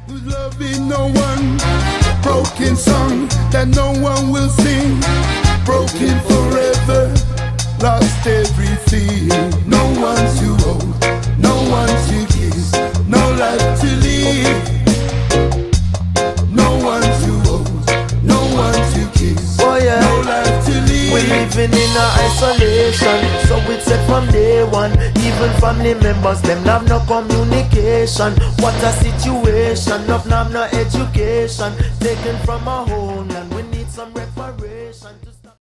Loving no one, broken song that no one will sing, broken forever, lost everything. No one to hold, no one to kiss, no life to live. No one to hold, no one to kiss, oh yeah, no life to live. We living in a isolation, so it's said from day one. Even family members, them have no communication. What a situation, of have no education. Taken from our homeland, we need some reparation.